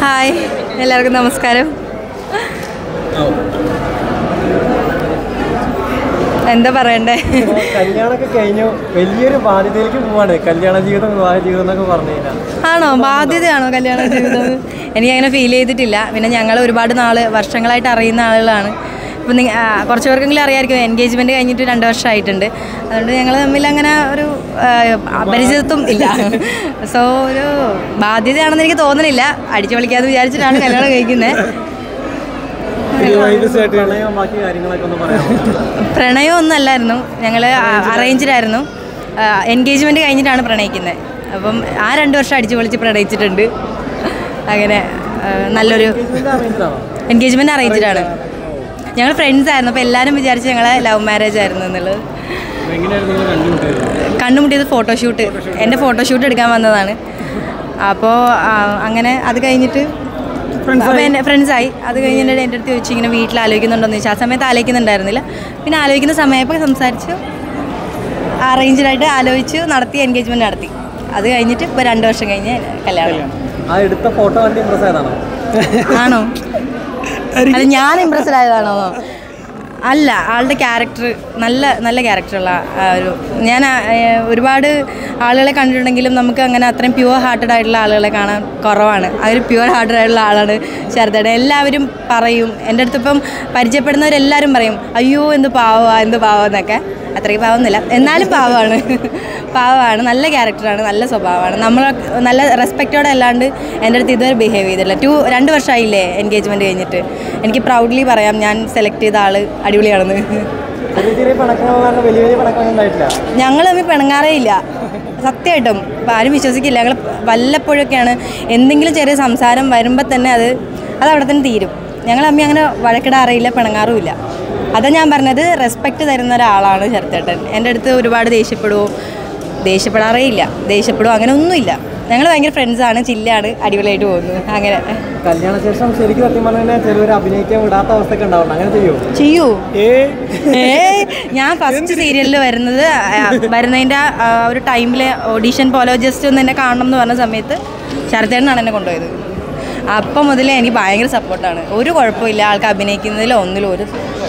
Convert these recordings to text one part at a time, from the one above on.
Hi, എല്ലാവർക്കും നമസ്കാരം. എന്താ പറയണ്ടേ? കല്യാണമൊക്കെ കഴിഞ്ഞു, വലിയൊരു ബാധ്യതയിലേക്ക് പോവാണ്. കല്യാണ ജീവിതം, വിവാഹ ജീവിതം എന്നൊക്കെ പറഞ്ഞു കഴിഞ്ഞാൽ ആണോ, ബാധ്യതയാണോ കല്യാണ ജീവിതം? എനിക്കങ്ങനെ ഫീൽ ചെയ്തിട്ടില്ല. പിന്നെ ഞങ്ങൾ ഒരുപാട് വർഷങ്ങളായിട്ട് അറിയുന്ന ആളുകളാണ്. ഇപ്പം കുറച്ച് പേർക്കെങ്കിലും അറിയാമായിരിക്കും, എൻഗേജ്മെൻറ്റ് കഴിഞ്ഞിട്ട് 2 വർഷമായിട്ടുണ്ട്. അതുകൊണ്ട് ഞങ്ങൾ തമ്മിൽ അങ്ങനെ ഒരു പരിചിതത്വം ഇല്ല. സോ ഒരു ബാധ്യതയാണെന്ന് എനിക്ക് തോന്നുന്നില്ല. അടിച്ചു പൊളിക്കാമെന്ന് വിചാരിച്ചിട്ടാണ് കല്യാണം കഴിക്കുന്നത്. പ്രണയമൊന്നും അല്ലായിരുന്നു, ഞങ്ങൾ അറേഞ്ച്ഡായിരുന്നു. എൻഗേജ്മെൻറ്റ് കഴിഞ്ഞിട്ടാണ് പ്രണയിക്കുന്നത്. അപ്പം ആ 2 വർഷം അടിച്ചു പൊളിച്ച് പ്രണയിച്ചിട്ടുണ്ട്. അങ്ങനെ നല്ലൊരു എൻഗേജ്മെൻറ്റ് അറേഞ്ച്ഡാണ്. ഞങ്ങൾ ഫ്രണ്ട്സ് ആയിരുന്നു. അപ്പോൾ എല്ലാവരും വിചാരിച്ച് ഞങ്ങളെ ലവ് മാരേജ് ആയിരുന്നു എന്നുള്ളത്. കണ്ടുമുട്ടിയത് ഫോട്ടോഷൂട്ട്, എൻ്റെ ഫോട്ടോഷൂട്ട് എടുക്കാൻ വന്നതാണ്. അപ്പോൾ അങ്ങനെ അത് കഴിഞ്ഞിട്ട് അപ്പോൾ എൻ്റെ ഫ്രണ്ട്സായി. അത് കഴിഞ്ഞിട്ട് എൻ്റെ അടുത്ത് ചോദിച്ചു ഇങ്ങനെ വീട്ടിൽ ആലോചിക്കുന്നുണ്ടോയെന്ന് ചോദിച്ചു. ആ സമയത്ത് ആലോചിക്കുന്നുണ്ടായിരുന്നില്ല. പിന്നെ ആലോചിക്കുന്ന സമയപ്പോൾ സംസാരിച്ചു, അറേഞ്ച്ഡായിട്ട് ആലോചിച്ച് നടത്തി, എൻഗേജ്മെൻറ്റ് നടത്തി. അത് കഴിഞ്ഞിട്ട് ഇപ്പോൾ 2 വർഷം കഴിഞ്ഞ് കല്യാണം. ആ എടുത്ത ഫോട്ടോ കണ്ട് ഇംപ്രസ് ആയതാണോ? ആണോ? അല്ല, ഞാൻ ഇംപ്രസ്ഡ് ആയതാണോ? അല്ല, ആളുടെ ക്യാരക്ടർ നല്ല ക്യാരക്ടറുള്ള ഒരു, ഞാൻ ഒരുപാട് ആളുകളെ കണ്ടിട്ടുണ്ടെങ്കിലും നമുക്ക് അങ്ങനെ അത്രയും പ്യുവർ ഹാർട്ടഡ് ആയിട്ടുള്ള ആളുകളെ കാണാൻ കുറവാണ്. ആ ഒരു പ്യുവർ ഹാർട്ടഡ് ആയിട്ടുള്ള ആളാണ് ശരത്തേട്ടൻ. എല്ലാവരും പറയും, എൻ്റെ അടുത്തിപ്പം പരിചയപ്പെടുന്നവരെല്ലാവരും പറയും, അയ്യോ എന്ത് പാവം എന്നൊക്കെ. അത്രയ്ക്ക് പാവമൊന്നുമില്ല, എന്നാലും പാവമാണ്. നല്ല ക്യാരക്ടറാണ്, നല്ല സ്വഭാവമാണ്. നമ്മൾ നല്ല റെസ്പെക്റ്റോടെ അല്ലാണ്ട് എൻ്റെ അടുത്ത് ഇതുവരെ ബിഹേവ് ചെയ്തില്ല. 2 വർഷമായില്ലേ എൻഗേജ്മെൻറ്റ് കഴിഞ്ഞിട്ട്. എനിക്ക് പ്രൗഡ്ലി പറയാം, ഞാൻ സെലക്ട് ചെയ്ത ആൾ അടിപൊളിയാണെന്ന്. ഞങ്ങൾ തമ്മിൽ പിണങ്ങാറേ ഇല്ല, സത്യമായിട്ടും. ആരും വിശ്വസിക്കില്ല. ഞങ്ങൾ വല്ലപ്പോഴൊക്കെയാണ് എന്തെങ്കിലും ചെറിയ സംസാരം വരുമ്പോൾ തന്നെ അത് അവിടെ തന്നെ തീരും. ഞങ്ങൾ തമ്മിൽ അങ്ങനെ വഴക്കിടാറില്ല, പിണങ്ങാറുമില്ല. അതാ ഞാൻ പറഞ്ഞത്, റെസ്പെക്റ്റ് തരുന്ന ഒരാളാണ് ശരത്തേട്ടൻ. എൻ്റെ അടുത്ത് ഒരുപാട് ദേഷ്യപ്പെടാറേ ഇല്ല, അങ്ങനെ ഒന്നുമില്ല. ഞങ്ങൾ ഭയങ്കര ഫ്രണ്ട്സാണ്, ചില്ലാണ്, അടിപൊളിയായിട്ട് പോകുന്നു. അങ്ങനെ കല്യാണ ശേഷം ശരിക്കും സത്യം പറഞ്ഞാൽ ചിലവർ അഭിനയിക്കാൻ വിടാത്ത അവസ്ഥയൊക്കെ ഉണ്ടാവും. അങ്ങനെ ചെയ്യൂ? ഞാൻ ഫസ്റ്റ് സീരിയലിൽ വരുന്നതിൻ്റെ ഒരു ടൈമിൽ ഓഡീഷൻ പോലെ ജസ്റ്റ് ഒന്ന് എന്നെ കാണണം എന്ന് പറഞ്ഞ സമയത്ത് ശരത്തേട്ടനാണ് എന്നെ കൊണ്ടുപോയത്. അപ്പം മുതലേ എനിക്ക് ഭയങ്കര സപ്പോർട്ടാണ്. ഒരു കുഴപ്പമില്ല ആൾക്ക് അഭിനയിക്കുന്നതിലോ ഒന്നിലും ഒരു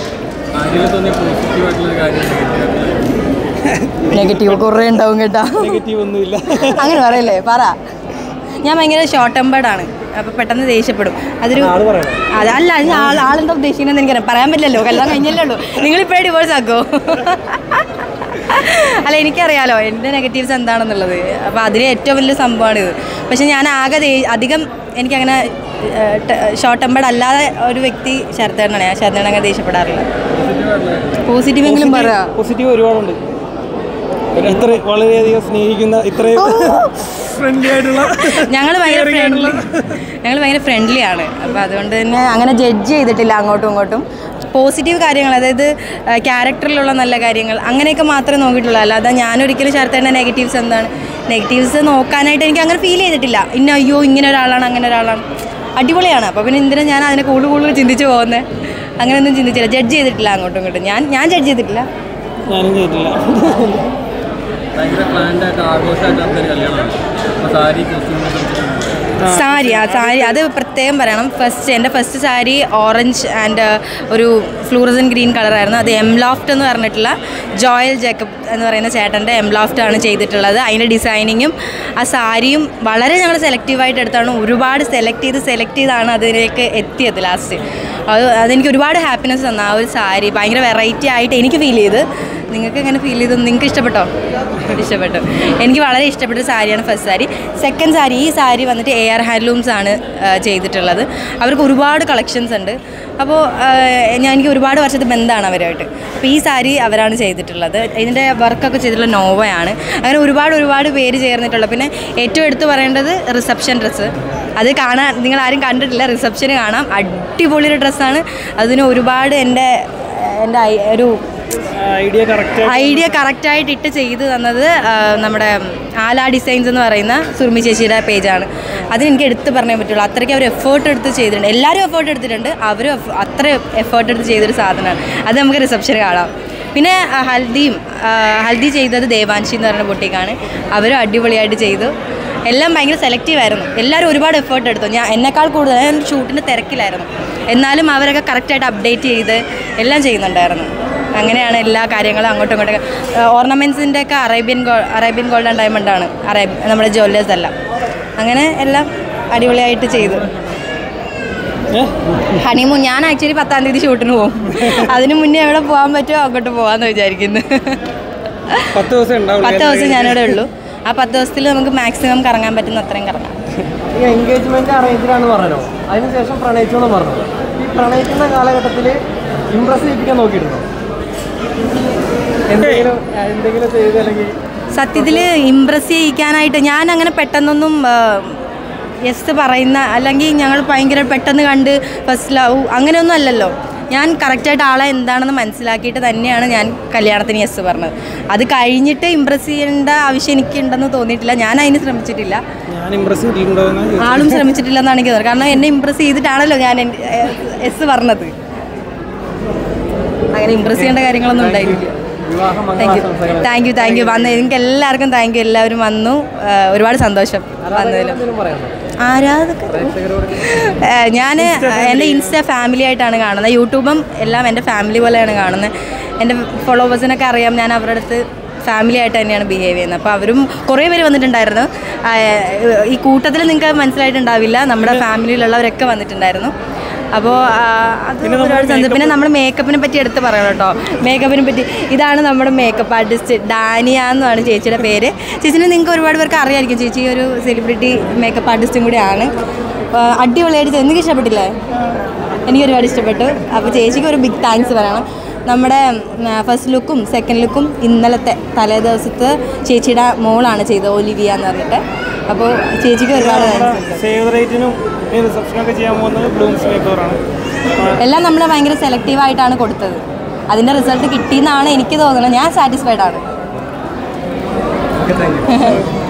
നെഗറ്റീവ് കുറേ ഉണ്ടാവും കേട്ടോ. അങ്ങനെ പറയല്ലേ, പറ. ഞാൻ ഭയങ്കര ഷോർട്ട് ടെമ്പേർഡാണ്. അപ്പോൾ പെട്ടെന്ന് ദേഷ്യപ്പെടും. അതൊരു അതല്ല, ആളെന്താ ഉദ്ദേശിക്കുന്നതെന്ന് എനിക്കറിയാം. പറയാൻ പറ്റില്ലല്ലോ, കല്യാണം കഴിഞ്ഞല്ലേ ഉള്ളൂ. നിങ്ങളിപ്പോഴേ ഡിവോഴ്സ് ആക്കുമോ? അല്ല, എനിക്കറിയാലോ എൻ്റെ നെഗറ്റീവ്സ് എന്താണെന്നുള്ളത്. അപ്പോൾ അതിലെ ഏറ്റവും വലിയ സംഭവമാണിത്. പക്ഷെ ഞാൻ അധികം എനിക്കങ്ങനെ ഷോർട്ട് ടെമ്പേർഡ് അല്ലാതെ ഒരു വ്യക്തി ശരത്തേട്ടനാണ്. ഞാൻ ശരത്തേട്ടൻ അങ്ങനെ ദേഷ്യപ്പെടാറില്ല. പോസിറ്റീവെങ്കിലും പറയാം. പോസിറ്റീവ് ഒരുപാടുണ്ട്. വളരെയധികം സ്നേഹിക്കുന്ന, ഇത്രയും ഫ്രണ്ട്ലി ആയിട്ടുള്ള, ഞങ്ങൾ ഭയങ്കര ഫ്രണ്ട്ലിയാണ്. അപ്പോൾ അതുകൊണ്ട് തന്നെ അങ്ങനെ ജഡ്ജ് ചെയ്തിട്ടില്ല അങ്ങോട്ടും ഇങ്ങോട്ടും. പോസിറ്റീവ് കാര്യങ്ങൾ, അതായത് ക്യാരക്ടറിലുള്ള നല്ല കാര്യങ്ങൾ, അങ്ങനെയൊക്കെ മാത്രമേ നോക്കിയിട്ടുള്ളൂ. അല്ലാതെ ഞാനൊരിക്കലും ശരത്തേട്ടൻ്റെ നെഗറ്റീവ്സ് നോക്കാനായിട്ട് എനിക്ക് അങ്ങനെ ഫീൽ ചെയ്തിട്ടില്ല. അയ്യോ ഇങ്ങനെ ഒരാളാണ്, അങ്ങനെ ഒരാളാണ്. അടിപൊളിയാണ്. അപ്പോൾ പിന്നെ എന്തിനാണ് ഞാൻ അതിനെ കൂടുതൽ ചിന്തിച്ച് പോകുന്നത്? അങ്ങനെയൊന്നും ചിന്തിച്ചില്ല, ജഡ്ജ് ചെയ്തിട്ടില്ല അങ്ങോട്ടും ഇങ്ങോട്ടും. ഞാൻ ജഡ്ജ് ചെയ്തിട്ടില്ല. ഞാനും ചെയ്തിട്ടില്ല. സാരി അത് പ്രത്യേകം പറയണം. എൻ്റെ ഫസ്റ്റ് സാരി ഓറഞ്ച് ആൻഡ് ഒരു ഫ്ലൂറസൻ ഗ്രീൻ കളറായിരുന്നു. അത് എംലോഫ്റ്റ് എന്ന് പറഞ്ഞിട്ടുള്ള ജോയൽ ജേക്കബ് എന്ന് പറയുന്ന ചേട്ടൻ്റെ എംലോഫ്റ്റാണ് ചെയ്തിട്ടുള്ളത്. അതിൻ്റെ ഡിസൈനിങ്ങും ആ സാരിയും വളരെ ഞങ്ങൾ സെലക്റ്റീവായിട്ട് എടുത്താണ്. ഒരുപാട് സെലക്ട് ചെയ്താണ് അതിലേക്ക് എത്തിയത് ലാസ്റ്റ്. അതെനിക്ക് ഒരുപാട് ഹാപ്പിനെസ് തന്നു ആ ഒരു സാരി. ഭയങ്കര വെറൈറ്റി ആയിട്ട് എനിക്ക് ഫീൽ ചെയ്ത്. നിങ്ങൾക്ക് എങ്ങനെ ഫീൽ ചെയ്തു? നിങ്ങൾക്ക് ഇഷ്ടപ്പെട്ടോ? എനിക്ക് വളരെ ഇഷ്ടപ്പെട്ട സാരിയാണ് ഫസ്റ്റ് സാരി. സെക്കൻഡ് സാരി, ഈ സാരി വന്നിട്ട് AR ഹാൻഡ്ലൂംസ് ആണ് ചെയ്തിട്ടുള്ളത്. അവർക്ക് ഒരുപാട് കളക്ഷൻസ് ഉണ്ട്. അപ്പോൾ എനിക്ക് ഒരുപാട് വർഷത്തെ ബന്ധമാണ് അവരുമായിട്ട്. അപ്പോൾ ഈ സാരി അവരാണ് ചെയ്തിട്ടുള്ളത്. ഇതിൻ്റെ വർക്കൊക്കെ ചെയ്തിട്ടുള്ള നോവയാണ്. അങ്ങനെ ഒരുപാട് പേര് ചേർന്നിട്ടുള്ള. പിന്നെ ഏറ്റവും എടുത്തു പറയേണ്ടത് റിസപ്ഷൻ ഡ്രസ്സ്. അത് കാണാൻ നിങ്ങളാരും കണ്ടിട്ടില്ല, റിസപ്ഷന് കാണാം. അടിപൊളിയൊരു ഡ്രസ്സാണ്. അതിന് ഒരുപാട് എൻ്റെ ഒരു ഐഡിയ കറക്റ്റായിട്ട് ഇട്ട് ചെയ്ത് തന്നത് നമ്മുടെ ആല ഡിസൈൻസ് എന്ന് പറയുന്ന സുർമി ചേച്ചിയുടെ പേജാണ്. അതിനെനിക്ക് എടുത്ത് പറഞ്ഞേ പറ്റുള്ളൂ. അത്രയ്ക്ക് അവർ എഫേർട്ട് എടുത്ത് ചെയ്തിട്ടുണ്ട്. എല്ലാവരും എഫേർട്ട് എടുത്തിട്ടുണ്ട്, അവരും അത്ര എഫേർട്ട് എടുത്ത് ചെയ്തൊരു സാധനമാണ്. അത് നമുക്ക് റിസപ്ഷന് കാണാം. പിന്നെ ഹൽദി ചെയ്തത് ദേവാൻഷി എന്ന് പറയുന്ന ബൊട്ടിക്കാണ്. അവരും അടിപൊളിയായിട്ട് ചെയ്തു. എല്ലാം ഭയങ്കര സെലക്റ്റീവ് ആയിരുന്നു. എല്ലാവരും ഒരുപാട് എഫേർട്ട് എടുത്തു. എന്നെക്കാൾ കൂടുതൽ ഞാൻ ഷൂട്ടിൻ്റെ തിരക്കിലായിരുന്നു. എന്നാലും അവരൊക്കെ കറക്റ്റായിട്ട് അപ്ഡേറ്റ് ചെയ്ത് എല്ലാം ചെയ്യുന്നുണ്ടായിരുന്നു. അങ്ങനെയാണ് എല്ലാ കാര്യങ്ങളും അങ്ങോട്ടും ഇങ്ങോട്ടൊക്കെ. ഓർണമെൻറ്റ്സിൻ്റെ ഒക്കെ അറേബ്യൻ ഗോൾഡ് ആൻഡ് ഡയമണ്ടാണ് നമ്മുടെ ജ്വല്ലേഴ്സ് എല്ലാം. അങ്ങനെ എല്ലാം അടിപൊളിയായിട്ട് ചെയ്തു. ഹണിമൂൺ ഞാൻ ആക്ച്വലി 10-ാം തീയതി ഷൂട്ടിന് പോകും. അതിന് മുന്നേ എവിടെ പോകാൻ പറ്റുമോ അങ്ങോട്ട് പോകാമെന്ന് വിചാരിക്കുന്നു. 10 ദിവസം ഞാനിവിടെ ഉള്ളൂ. ആ 10 ദിവസത്തിൽ നമുക്ക് മാക്സിമം കറങ്ങാൻ പറ്റുന്ന അത്രയും കറങ്ങാം. ഈ എൻഗേജ്മെന്റ് അറേഞ്ചിലാണെന്ന് പറഞ്ഞല്ലോ, അതിനുശേഷം പ്രണയിച്ചു എന്ന് പറഞ്ഞു. ഈ പ്രണയിക്കുന്ന കാലഘട്ടത്തിൽ ഇംപ്രസ് ചെയ്യിപ്പിക്കാൻ നോക്കിയിട്ടുണ്ടോ? എന്തെങ്കിലും ചെയ്ത് അല്ലെങ്കിൽ സത്യത്തിൽ ഇംപ്രസ് ചെയ്യിക്കാനായിട്ട് ഞാൻ അങ്ങനെ പെട്ടെന്നൊന്നും യെസ് പറയുന്ന, അല്ലെങ്കിൽ ഞങ്ങൾ ഭയങ്കര പെട്ടെന്ന് കണ്ട് ഫസ്റ്റ് ലവ് അങ്ങനെയൊന്നും അല്ലല്ലോ. ഞാൻ കറക്റ്റായിട്ട് ആളെ എന്താണെന്ന് മനസ്സിലാക്കിയിട്ട് തന്നെയാണ് ഞാൻ കല്യാണത്തിന് യെസ് പറഞ്ഞത്. അത് കഴിഞ്ഞിട്ട് ഇംപ്രസ് ചെയ്യേണ്ട ആവശ്യം എനിക്കുണ്ടെന്ന് തോന്നിയിട്ടില്ല. ഞാൻ അതിന് ശ്രമിച്ചിട്ടില്ല, ആളും ശ്രമിച്ചിട്ടില്ല എന്നാണ് എനിക്ക് തോന്നുന്നത്. കാരണം എന്നെ ഇംപ്രസ് ചെയ്തിട്ടാണല്ലോ ഞാൻ യെസ് പറഞ്ഞത്. അങ്ങനെ ഇംപ്രസ് ചെയ്യേണ്ട കാര്യങ്ങളൊന്നും ഉണ്ടായിട്ടില്ല. താങ്ക് യു വന്ന് എനിക്ക് എല്ലാവർക്കും താങ്ക് യു. എല്ലാവരും വന്നു, ഒരുപാട് സന്തോഷം വന്നതിലും. ഞാൻ എൻ്റെ ഇൻസ്റ്റ ഫാമിലി ആയിട്ടാണ് കാണുന്നത്. യൂട്യൂബും എല്ലാം എൻ്റെ ഫാമിലി പോലെയാണ് കാണുന്നത്. എൻ്റെ ഫോളോവേഴ്സിനൊക്കെ അറിയാം, ഞാൻ അവരുടെ അടുത്ത് ഫാമിലി ആയിട്ട് തന്നെയാണ് ബിഹേവ് ചെയ്യുന്നത്. അപ്പോൾ അവരും കുറേ പേര് വന്നിട്ടുണ്ടായിരുന്നു. ഈ കൂട്ടത്തിൽ നിങ്ങൾക്ക് മനസ്സിലായിട്ടുണ്ടാവില്ല, നമ്മുടെ ഫാമിലിയിലുള്ളവരൊക്കെ വന്നിട്ടുണ്ടായിരുന്നു. അപ്പോൾ അത് ഒരുപാട് സന്തോഷം. പിന്നെ നമ്മൾ മേക്കപ്പിനെ പറ്റി എടുത്ത് പറയണം കേട്ടോ. മേക്കപ്പിനെ പറ്റി, ഇതാണ് നമ്മുടെ മേക്കപ്പ് ആർട്ടിസ്റ്റ് ഡാനിയ എന്നാണ് ചേച്ചിയുടെ പേര്. ചേച്ചിനെ നിങ്ങൾക്ക് ഒരുപാട് പേർക്ക് അറിയാമായിരിക്കും. ചേച്ചി ഒരു സെലിബ്രിറ്റി മേക്കപ്പ് ആർട്ടിസ്റ്റും കൂടിയാണ്. അടിപൊളിയായിട്ട് എനിക്ക് ഇഷ്ടപ്പെട്ടില്ലേ? എനിക്ക് ഒരുപാട് ഇഷ്ടപ്പെട്ടു. അപ്പോൾ ചേച്ചിക്ക് ഒരു ബിഗ് താങ്ക്സ് പറയണം. നമ്മുടെ ഫസ്റ്റ് ലുക്കും സെക്കൻഡ് ലുക്കും ഇന്നലത്തെ തലേ ദിവസത്തെ ചേച്ചിയുടെ മോളാണ് ചെയ്തത്, ഒലിവിയ എന്ന് പറഞ്ഞിട്ട്. അപ്പോൾ ചേച്ചിക്ക് ഒരുപാട് താങ്ക്സ്. എല്ലാം നമ്മൾ ഭയങ്കര സെലക്റ്റീവായിട്ടാണ് കൊടുത്തത്. അതിൻ്റെ റിസൾട്ട് കിട്ടിയെന്നാണ് എനിക്ക് തോന്നുന്നത്. ഞാൻ സാറ്റിസ്ഫൈഡ് ആണ്.